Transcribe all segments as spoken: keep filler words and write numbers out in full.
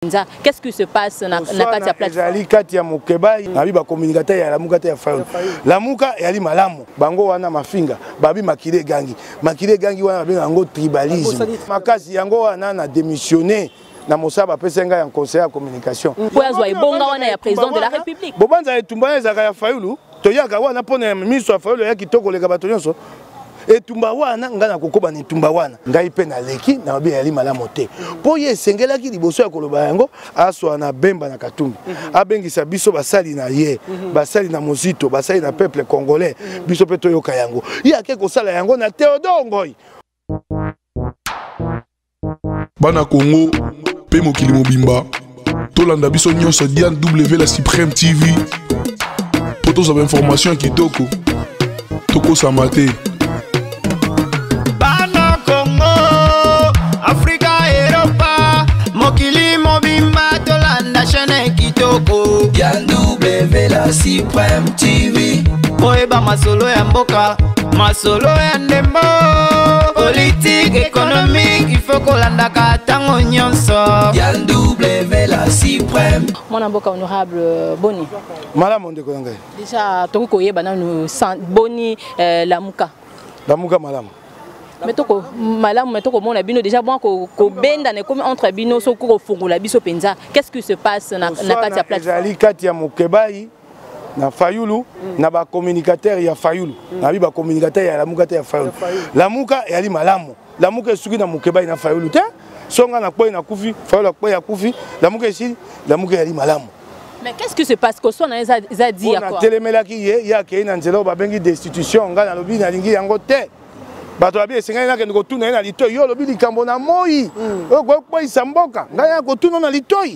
Qu'est-ce qui se passe na kati ya plateforme? Ezali kati ya Mokebai, na biba communicateur ya Lamuka te ya Fayulu. Lamuka yali malamu. Bango wana mafinga, babi makile gangi. Makile gangi wana babi yango tribalisme. Makasi yango wana na démissionné. Na Mosaba pesenga ya conseiller ya communication. Pour azwa ibonga wana ya président de la République. Bobanza etumba ezaka ya Fayulu, toyaka wana pona ministre ya Fayulu ya kitoko leka bato nyonso. Etumba wana ngana kokoba ni tumba wana ngai pe na leki na babi yali malamu te. Po ye sengelaki liboso ya koloba yango aswa na Bemba na Katumbi. Abengisa biso basali na ye, basali na Mozito, basali na peuple congolais, biso pe toyoka yango. Ye ake kosala yango na Théodore Ngoy. Bana Congo pe mokili mobimba tolanda biso nyonso Diane W la Supreme T V pour tous avoir information kitoko toko samate. Bana Congo Africa Europa mokili mobimba tolanda chaîne kitoko Diane W la Supreme T V boyeba masolo ya mboka masolo ya ndembo politique économique il faut kolanda katango nyonso Diane W la Supreme. Mon mboka honorable Boni Malamu ndeko ngai déjà toko koyeba na Boni Lamuka Lamuka malamu mais toko malamu mais toko mona bino déjà bon ko ko benda ne comme entre bino so ko fungula biso penza. Qu'est-ce qui se passe na na kati ya plateforme? Ezali kati ya Mokebai na Fayulu na ba communicateur ya Fayulu na bi ba communicateur ya Lamuka te ya Fayulu. Lamuka yali malamu. Lamuka esuki na Mokebai na Fayulu te. Songa na kwe na kufi, Fayulu na kwe ya kufi. Lamuka esi, Lamuka yali malamu. Mais qu'est-ce qui se passe que so na eza dit à quoi? On a telemelaki ye ya ke na nzelo ba bengi destitution nga na lobi na lingi yango te. Bato abi esenga na ke ngo tuna na litoi yo lobi likambo na moi. O ko ko isamboka nga ya ko tuna na litoi.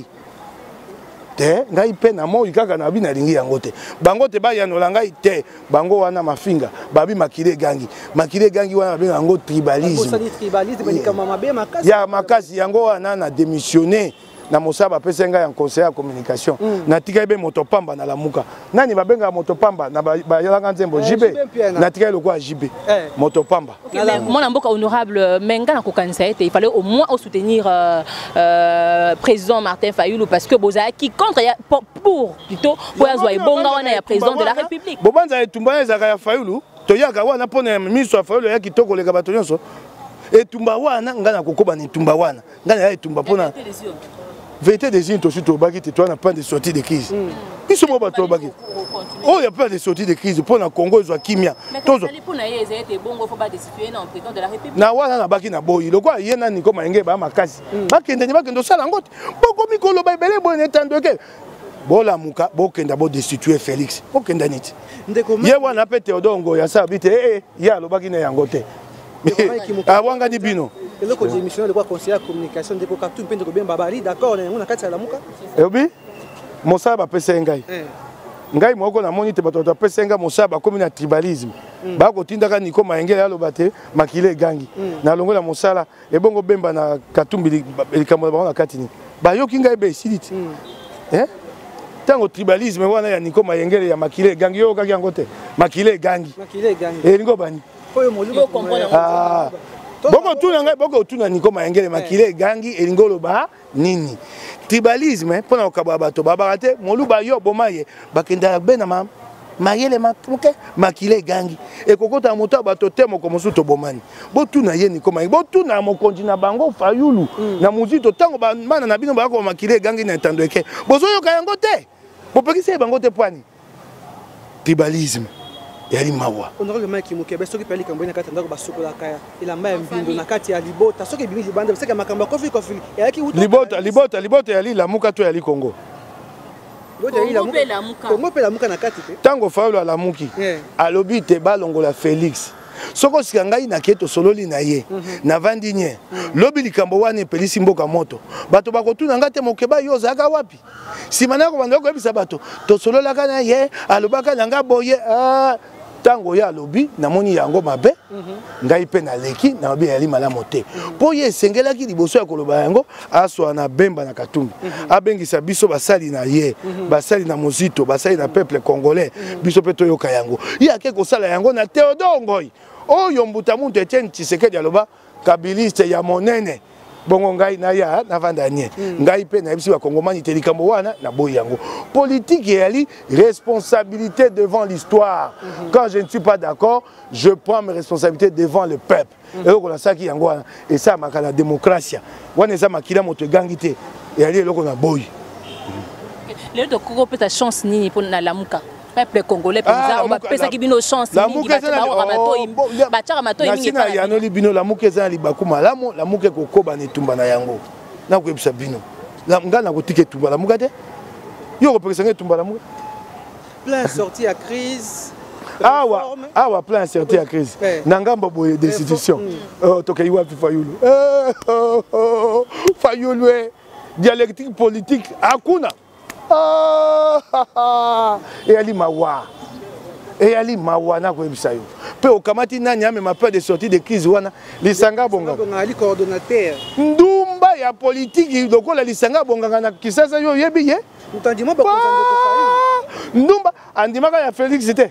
Te ngai pe na moi kaka na bi na lingi yango te. Bango te ba ya no ngai te. Bango wana mafinga babi makile gangi. Makile gangi wana ba yango tribalisme. Tribalisme ni kama mabe makasi. Ya makasi yango wana na démissionné. Na Mosaba pesenga ya conseiller ya communication na tika ebe motopamba na Lamuka nani babenga motopamba na bayalanga nzembo jibe na tika lokwa jibe motopamba. Mon mboka honorable menga na kokanisa ete il fallait au moins soutenir euh, euh, président Martin Fayulu parce que boza qui contre pour, pour plutôt pour azwa ibonga wana ya président de la République bobanza etumba ezaka ya Fayulu toyaka wana pona ministre ya Fayulu ya kitoko leka bato nyonso etumba wana ngana kokoba ni tumba wana ngana ya etumba pona vérité des îles, tu as pas de sortie de crise. Ils sont pas de sortie. Oh, il n'y a pas de sortie de crise. Pour le Congo, ils ont Kimia. Mais pour naïe, ils étaient bons, il faut pas destituer le président de la République. Na wana na baki na boyi. Le quoi, il y a nani comme un gars makasi. Baki ndani baki ndo sala ngote. Boko mikolo ba belé bo netando ke. Bola muka, boko ndabo destituer Félix. Boko ndaniti. Ye wana pe Théodore Ngoy ya sabite eh ya lo baki na yangote. Awanga di bino. Et le côté missionnaire de quoi conseiller la communication de Kokatou Pende ko bien babali d'accord on a kati ya Lamuka. Ebi Mosaba pesa ngai. Ngai moko na moni te bato ta pesa ngai Mosaba comme na tribalisme. Ba ko tindaka niko maengele ya lobate makile gangi. Na longola mosala e bongo Bemba na Katumbi likambo ba na kati ni. Ba yoki ngai be siliti. Eh? Tango tribalisme wana ya niko maengele ya makile gangi yo kaki yango te. Makile gangi. Makile gangi. E ngo bani. Oyo moluko comprendre. Ah. Boko tuna ngai boko tuna niko maengele makile gangi elingolo ba nini tribalisme pona okaba bato babarate moluba yo bomaye bakenda bena ma mayele makuke makile gangi ekokota moto bato temo ko mosuto bomani bo tuna ye niko maye bo tuna mokonzi na bango Fayulu na muzito tango bana na bino bako makile gangi na tando eke bozo yo kayango te bo pekise bango te pwani tribalisme yali mawa honorable Mike Mukebe soki pali kambo na kati ndako basukola kaya ilamba ya mbindo na kati ya libota soki bimi libanda seka makamba kofi kofi yaki uto libota libota libota yali Lamuka to yali Congo libota yali Lamuka Congo pe Lamuka na kati pe tango Fayulu alamuki alobi te balongola Félix soko sika ngai na keto sololi na ye na vandi nye lobi likambo wana pelisi mboka moto bato bakotuna ngate Mokeba yo zaka wapi simana ko bando ko ebisa bato to solola kana ye alobaka nanga boye ah tango ya lobi na moni yango mabe ngai pe na leki na obi yali malamu te po ye sengelaki liboso ya koloba yango aswa na Bemba na Katumbi abengisa biso basali na ye basali na Mozito basali na peuple congolais biso pe toyoka yango ya ke kosala yango na Théodore Ngoy oyo mbuta muntu Etienne Tshisekedi aloba kabiliste ya monene bongo ngai na ya na vandanie ngai pe na bisi ba kongomani te likambo wana na boyango politique yali responsabilité devant l'histoire quand je ne suis pas d'accord je prends mes responsabilités devant le peuple et on a ça qui yango wana et ça ma la démocratie wana ça makila moto gangité et ali eloko na boy le de koko peut ta chance nini pour na lamuka peuple congolais penza on va pesa ki bino chance mingi ba ba rabato ba tchara mato mingi pa ya no libino lamuka za libaku malamu lamuka kokoba ne tumba na yango na ko ebisa bino la ngana ko tike tumba lamuka te yo ko pesa tumba lamuka plein sorti à crise awa awa plein sorti à crise na ngambo boye d'institution oh to kaiwa Fayulu eh Fayulu dialectique politique hakuna. Ah, et Ali Mawa. Et Ali Mawa na kwebisa yo. Pe okamati nani ame ma peur de sortie de crise wana lisanga bonga. Ali coordonnateur. Ndumba ya politique lokola lisanga bonga na kisasa yo yebi ye. Ntandima ba konzando ko fayi. Ndumba andimaka ya Félix c'était.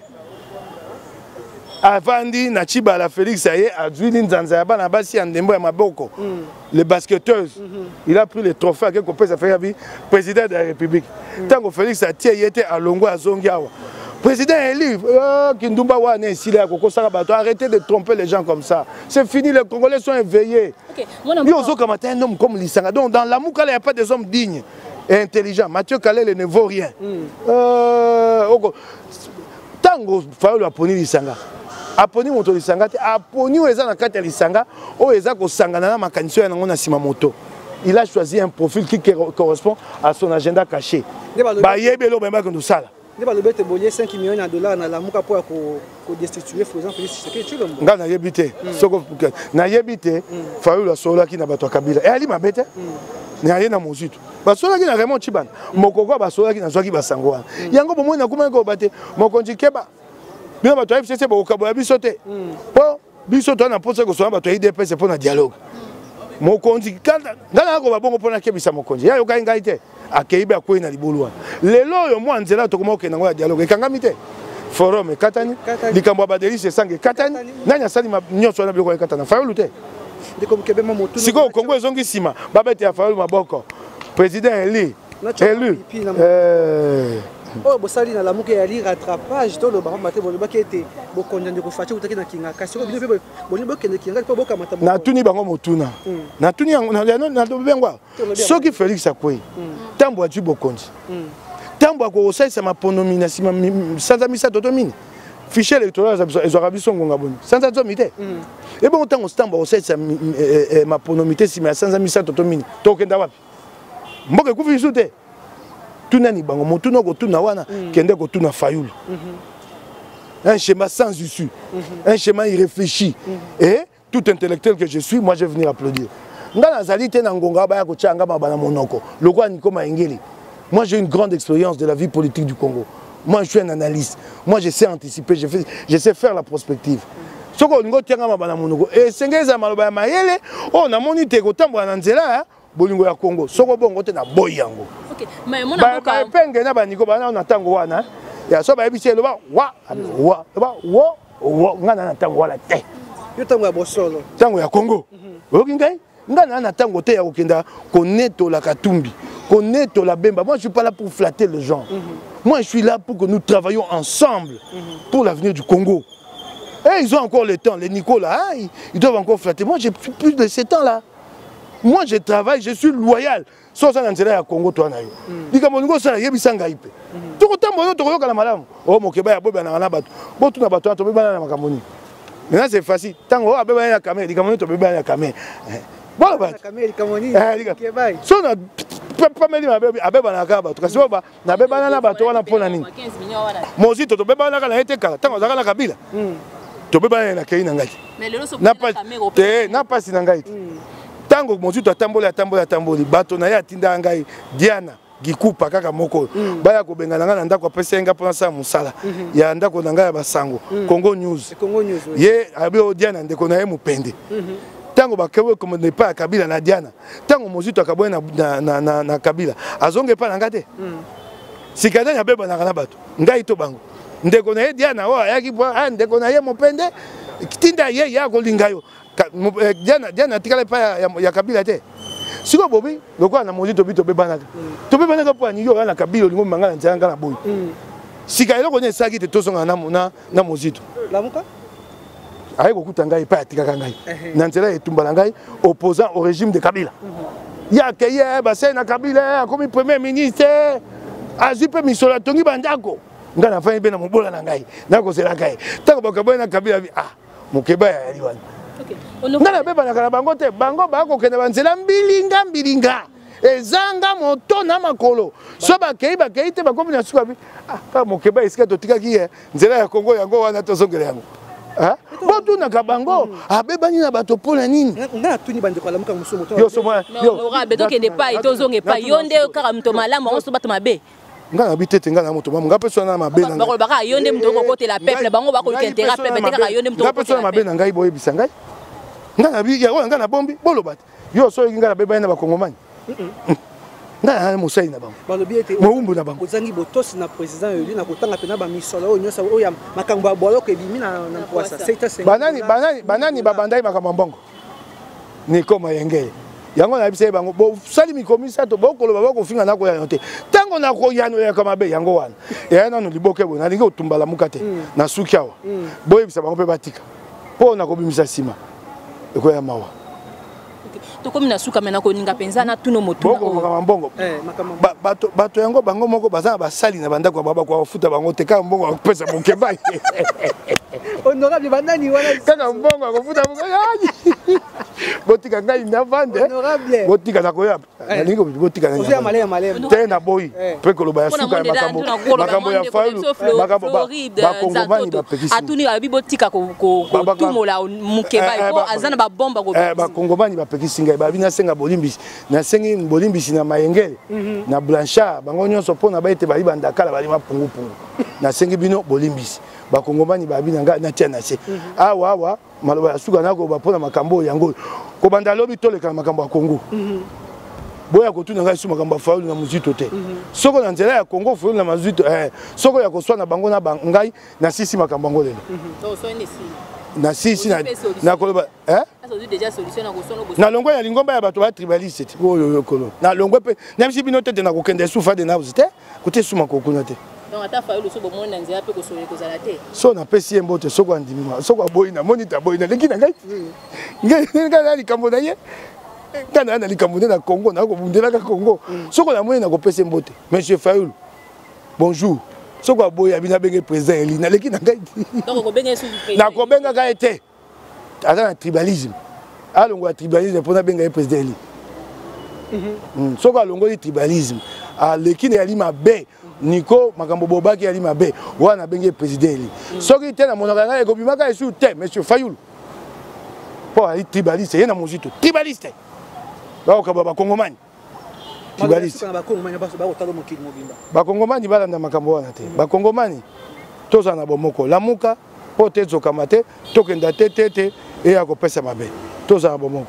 Avandi na chiba la Félix aye azwili nzanza ya bana basi ya ndembo ya maboko. Les basketteuses. Il a pris le trophée avec Kopé ça fait la vie président de la République. Tant que Félix a tiré il était à Longo à Zongiawa. Président élu Kindumba wane ici à Koko Sara bato arrêtez de tromper les gens comme ça. C'est fini, les Congolais sont éveillés. OK. Yo zo comme un homme comme Lisanga. Donc dans la Moukala il n'y a pas des hommes dignes et intelligents. Mathieu Kalele ne vaut rien. Euh Tango Fayulu a poni Lisanga. Aponi moto lisanga te aponi eza na kati ya lisanga o eza ko sangana na makanisi ya nango na sima moto. Il a choisi un profil qui correspond à son agenda caché. Ba yebelo ba ko sala. Ne ba lobete bolé cinq millions de dollars na la muka pour ko ko destituer Fozan Félix Tshisekedi Tshilombo. Nga na yebite soko na yebite Fayulu asola ki na bato Kabila. E ali mabete. Na ye na mozitu. Ba sola ki na Raymond Tshibana. Mokoko ba sola ki na zwaki basango wana. Yango bomoi na kuma ko bate mokonzi keba. Bien bato F C C ba okabo ya biso te. Po biso to na posa ko so bato I D P C pour na dialogue. Mokonzi kanda ngana ko ba bongo pona kebisa mokonzi. Ya yo kai ngai te. Akeibe akwei na libulwa. Lelo yo mwa nzela to ko na ngwa dialogue ekangami te. Forum katani likambo ba delise sange katani nani asali ma nyonso na biloko katana Fayulu te. Ndiko mukebe motu. Siko Kongo ezongi sima babete ya Fayulu maboko. Président élu. Élu. Euh oh bosali na lamuke ya li rattrapage to lo ba mate bo ba kete bo kondande ko fachi utaki na kinga kasi ko bino pe bo bo kende kinga po boka mata na tuni bango motuna na tuni na na do bengwa soki Félix akwei tambo atu bokonzi tambo ko osaisa maponomi na sima sanza misa totomini fichier électoral ezo rabiso ngonga boni sanza tomite e bon tango stambo osaisa maponomité sima sanza misa totomini to kenda wapi mboke kufisu te tunani bango motuna ko tuna wana kende ko tuna Fayulu un schéma sans issue un schéma irréfléchi et tout intellectuel que je suis moi je vais venir applaudir ngana zali te na ngonga ba ya ko changa mabana monoko lokwa niko maengeli moi j'ai une grande expérience de la vie politique du Congo moi je suis un analyste moi je sais anticiper je fais je sais faire la prospective soko ngo tianga mabana monoko et sengeza maloba ya mayele oh na moni te ko tambola na nzela bolingo ya Congo soko bongo te na boy yango. OK mais mon amour ba penge na baniko bana na tango wana ya so ba ebisi loba wa wa ba wo wo ngana na tango wala te yo tango ya bosolo tango ya Congo okingai ngana na tango te ya kokenda koneto la katumbi koneto la bemba. Moi je suis pas là pour flatter les gens. Moi je suis là pour que nous travaillions ensemble pour l'avenir du Congo. Et ils ont encore le temps les Nicolas hein, ils, ils doivent encore flatter. Moi j'ai plus de sept ans là. Moi je travaille, je suis loyal. So ça dans le Congo toi na yo. Dika moningo ça yebisa ngai pe. To ko tambo to ko yoka na malamu. Oh mokeba ya boba na na bato. Bo tuna bato to beba na makamoni. Maintenant c'est facile. Tango abeba na kamera, dika moningo to beba na kamera. Bon ba. Kamera kamoni. Kebai. So na pas meli mabe abeba na ka bato. Kasi ba na beba na bato wana pona nini? Mozi to to beba na ka na ete kala. Tango zaka na kabila. To beba na kei na ngai. Mais le so na pas te na pas na ngai. Tango mozuto atambola atambola atamboli bato na ya tinda ngai Diana gikupa kaka moko baya ko benga nga na ndako pesenga pona sa musala ya ndako na ngai ya basango Congo News Congo News ye abi o Diana ndeko na ye mupende tango bakewe comme ne pas Kabila na Diana tango mozuto akabwe na na na, na Kabila azonge pa na ngate sikada ya beba na kana bato ngai to bango ndeko na ye Diana wa yaki bwa ndeko na ye mupende tinda ye ya ko lingayo Diana Diana tikala pa ya, ya Kabila te siko bobi lokola na mozi tobi tobe banaka tobe banaka po ani yo na kabilo lingo mangala nzanga na boy sika eloko ne saki te tosonga na na na mozito lamuka aye kokuta ngai pa atikaka ngai na nzela etumbala ngai opposant au régime de Kabila ya ke ye basé na Kabila comme premier ministre azwi pe misola tongi bandako nga na fanya be na mobola na ngai na kozela ngai tango bakaboya na Kabila ah mokeba ya liwana nga na beba na kala bango te bango bakokende banzela mbilinga mbilinga ezanga moto na makolo so bakei bakei te bakomi na suka bi ah ka mokeba esika totikaki ye nzela ya Kongo yango wana tozongela yango ah botu na kabango abebani na bato pona nini nga tuni bande kwa lamuka muso moto yo so moi yo ora beto kende pa itozonge pa yonde kaka mto malamu on so bato mabe nga na bitete nga na moto mamu nga peso na mabe na bakolo baka yonde mto ko kote la peuple bango bakolo kentera peuple te kaka yonde mto ko kote nga peso na mabe na ngai boye bisa ngai nga na bi ya nga na bombi boloba yo so nga na beba na bakongomani nga na mosai na bango balobi ete moumbu na bango ozangi botosi na président yoli na kotanga pena ba misolo oyo nyosa oyo makambo ya boloko ebimi na na poasa seita senga banani banani banani babandai makambo mbongo ni koma yengele yango na bise bango bo sali mikomisa to bokolo baba ko finga na ko ya te tango na ko yano ya kama be yango wana ya na no liboke bo na lingi otumbala mukate na sukiawa boye bisa bango pe batika po na ko bimisa sima eko ya mawa to komi na suka mena ko ninga penza na tuno motu boko makambo mbongo eh makambo bato bato yango bango moko baza basali na bandako baba ko futa bango te ka mbongo akopesa mokeba honorable banani wana kaka mbongo akofuta mbongo botika ngai na vande honorable botika na koya nalingo botika na osia malaya malaya te na boyi pe ko loba ya suka makambo makambo ya faulu makambo ba kongomani ba pekisi atuni abi botika ko ko tumola mukeba ko azana ba bomba ko eh ba kongomani ba pekisi ngai ba bina senga bolimbisi na sengi bolimbisi na mayengele na blanchard bango nyonso pona ba ete bali bandakala bali mapungu pungu na sengi bino bolimbisi ba kongomani ba bina nga na tia na se awa awa maloba ya suka nako ba pona makambo yango ko banda lobi toleka makambo ya Kongo boya kotuna ngai su makambo faulu na muzito te soko na nzela ya Kongo faulu na muzito eh soko ya koswa na bango na bangai na sisi makambo ngo lelo to so ni si na sisi na na koloba eh azo déjà solution na kosono bo na longwe ya lingomba ya bato ba tribaliste oyo yo kolo na longwe pe même si bino tete na kokende sufa de na uzite kote suma kokuna te donc ata faulu so bo mona nzela pe kosole kozala te so na pesi mbote soko andimima soko boyi na monita boyi na leki na ngai ngai ngai likambo na ye kana na likambo na Congo na ko bundela ka Congo soko na moni na ko pesi mbote monsieur Fayoul bonjour soko boyi abina benge président eli na leki na ngai donc ko benga su président na ko benga ka ete ata na tribalisme alongo ya tribalisme pona benga président eli mhm soko alongo li tribalisme a leki na ali mabe Nico makambo bobaki ali mabe wana benge président eli soki te na monaka ngai ko bimaka esu te monsieur Fayoul po ali tribaliste yena mozito tribaliste ba ko ba kongomani tribaliste ba kongomani ba ba otalo mokili mobimba ba kongomani balanda makambo wana te ba kongomani toza na bomoko lamuka po te zoka te tokenda te te te e ya kopesa mabe toza na bomoko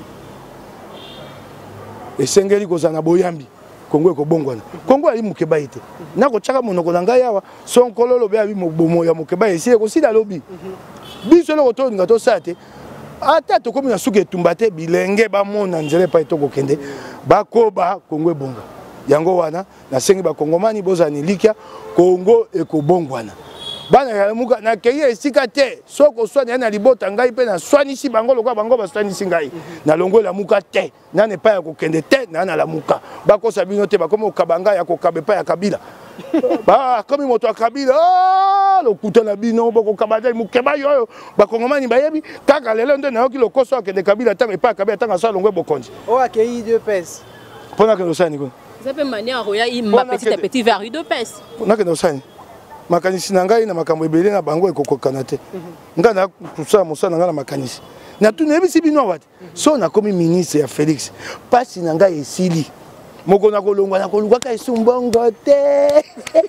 esengeli kozana boyambi Kongo ko bongwana Kongo ali mukeba ite nako chaka monoko na ngai yawa sonkololo be abi mobomo ya mukeba esi ko sida lobi biso loko to nga to sate ata to komi na suke tumbate bilenge ba mona nzele pa itoko kende bakoba Kongo ebonga yango wana na sengi ba kongomani bozani likia Kongo ekobongwana bana ya muka na keye esika te soko swani na libota ngai pe na swani si bango lokwa bango ba swani si ngai na longo la muka te na ne pa ya kokende te na na la muka bako sabino te bakomo kabanga ya kokabe pa ya Kabila ba komi moto ya Kabila ah lokuta na bino boko kabada mukeba yo bakongomani bayebi kaka lelo nde na yoki lokoso akende Kabila tanga pa Kabila tanga sa longo bokonzi o akei deux pes pona ke losani ko ça peut manière roya ma petite petit vers deux pes pona ke losani makanisi na ngai na makambo ebele na bango ekokokana te nga na kusala mosala nga na makanisi na tuna ebisi bino wati so na komi ministre ya Félix pasi na ngai esili moko na kolongwa na koluka ka esumbongo te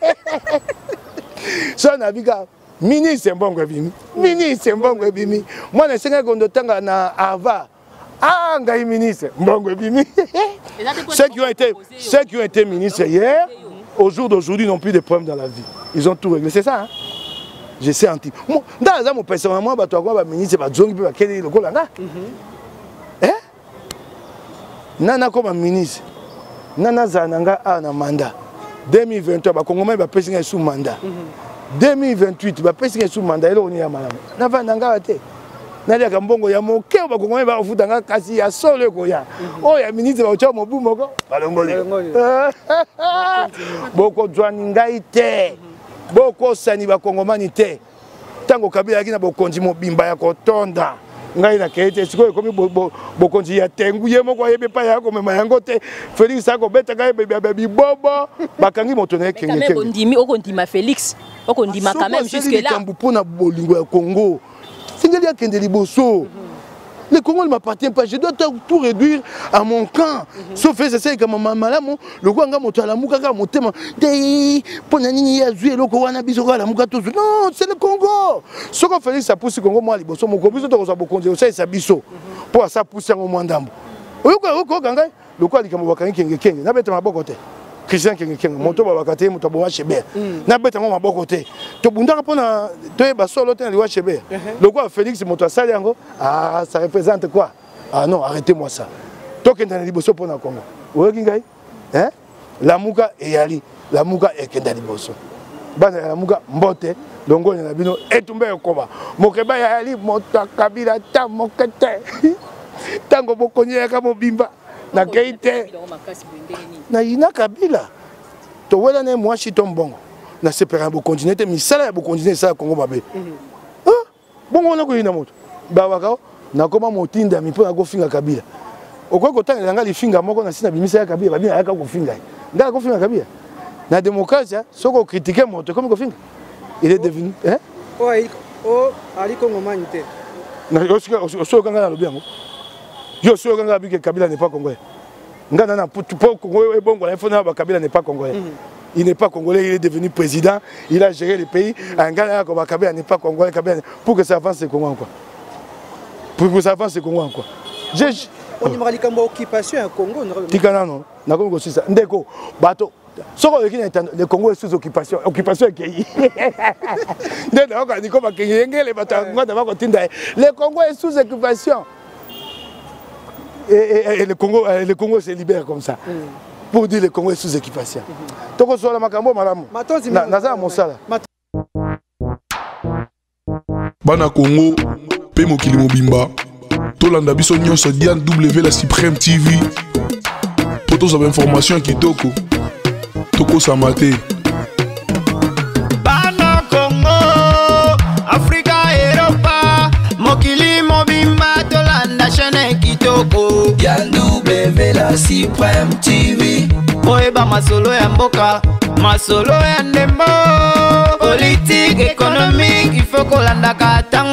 so na bika ministre mbongo ebimi ministre mbongo ebimi mwana senga kondo tanga na ava ah ngai ministre mbongo ebimi ceux qui ont été ceux qui ont été ministres hier au jour d'aujourd'hui n'ont plus de problèmes dans la vie. Ils ont tout réglé. C'est ça, hein? Je sais un type. Dans mon personnellement, je suis ministre, je suis le ministre, nana comme ministre nana zananga a na mandat deux mille vingt-trois ba Congolais ba pesi sous mandat deux mille vingt-huit ba pesi sous mandat elo ni ya malamu na vananga te na dia kambongo ya moke ba Congolais ba ofutanga kasi ya solo ko ya o ya ministre ba cha mobu moko balongole boko zwani ngai te boko sani ba Kongomani te tango Kabila kina bokonzi mobimba ya kotonda ngai na kete siko ekomi bokonzi ya tengu ye moko yebe pa ya ko mema yango te Félix ako beta ngai bebe bobo bakangi moto na kenge kenge mais ndimi okondima Félix okondima quand même jusque là kambu pona bolingo ya Congo singeli ya kende liboso. Le Congo ne m'appartient pas, je dois tout réduire à mon camp. Sauf que c'est ça que ma maman, le Rwanda motala mukaka motema, dei ponani ya zui le Rwanda bisoka la muka tous. Non, c'est le Congo. Ce qu'on fait ça pousse le Congo moi liboso mon Congo to ko bokonzi ça ça biso. Pour ça pousser au mwandambo. Oyoko oyoko ganga le quoi likamo bakangi kenge kenge na beta maboko te. Christian kenge kenge moto babakate moto bo chebe. Na beta mo maboko te. To bundaka pona to e basolo te na liwa chebe. Le quoi Félix moto asali yango ah ça représente quoi? Ah non, arrêtez-moi ça. To kenda na liboso pona Congo. Oyoki ngai? Hein? La muka eyali, la muka ekenda liboso. Bana la muka mbote longo na bino etumbe yokoba. Mokeba yali moto Kabila ta mokete. Tango bokonye ya kamo bimba. Na keite na ina Kabila to wela ne moi chito mbongo na sepera bo continuer te misala ya bo continuer ça Congo babe ah bongo na ko ina moto ba waka na koma motinda mi po na ko finga Kabila okoko tanga nga li finga moko na sina bimisa ya Kabila babina aka ko finga nga ko finga Kabila na démocratie soko critiquer moto comme ko finga il est devenu hein oh oh ali Congo manite na osoko nga na lobiango yo sûr que Kabila n'est pas congolais. Ngana pour Congo et Bongo, Kabila n'est pas congolais. Il n'est pas congolais, il est devenu président, il a géré le pays. Ngana Kabila n'est pas congolais, pour que ça avance c'est Congo quoi. Pour que ça avance c'est Congo quoi. J'ai on y marali comme occupation à Congo. Tikana non, na Congo c'est ça. Ndeko bateau. Le Congo est sous occupation. Occupation est qui? Le Congo est sous occupation. Et, et, et le Congo, le Congo se libère comme ça. Mm. Pour dire que le Congo est sous occupation. Donc on soit la makambo madame. Naza mosala. Bana Congo, pe mokili mobimba. Tolanda biso nyonso Diane W la Supreme T V. Poto za information kitoko. Toko samate. Bana Congo, Africa, Europa, mokili mobimba tolanda chaîne kitoko. Diane W la Supreme T V. Oeba masolo ya mboka, masolo ya ndembo. Politique, économique, il faut kolanda katanga.